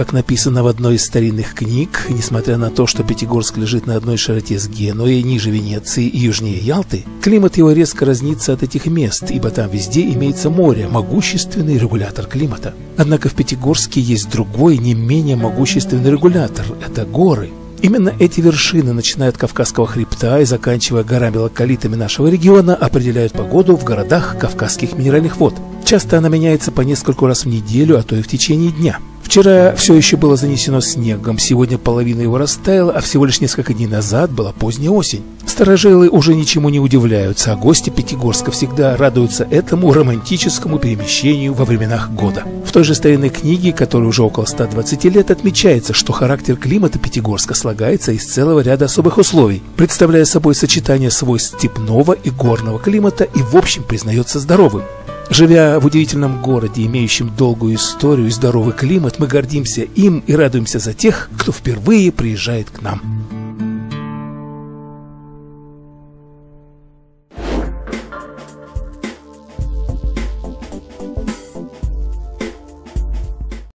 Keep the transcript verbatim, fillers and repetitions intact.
как написано в одной из старинных книг, несмотря на то, что Пятигорск лежит на одной широте с Генуей, ниже Венеции и южнее Ялты, климат его резко разнится от этих мест, ибо там везде имеется море, могущественный регулятор климата. Однако в Пятигорске есть другой, не менее могущественный регулятор – это горы. Именно эти вершины, начиная от Кавказского хребта и заканчивая горами-локалитами нашего региона, определяют погоду в городах Кавказских минеральных вод. Часто она меняется по нескольку раз в неделю, а то и в течение дня. Вчера все еще было занесено снегом, сегодня половина его растаяла, а всего лишь несколько дней назад была поздняя осень. Старожилы уже ничему не удивляются, а гости Пятигорска всегда радуются этому романтическому перемещению во временах года. В той же старинной книге, которой уже около ста двадцати лет, отмечается, что характер климата Пятигорска слагается из целого ряда особых условий, представляя собой сочетание свойств степного и горного климата и в общем признается здоровым. Живя в удивительном городе, имеющем долгую историю и здоровый климат, мы гордимся им и радуемся за тех, кто впервые приезжает к нам.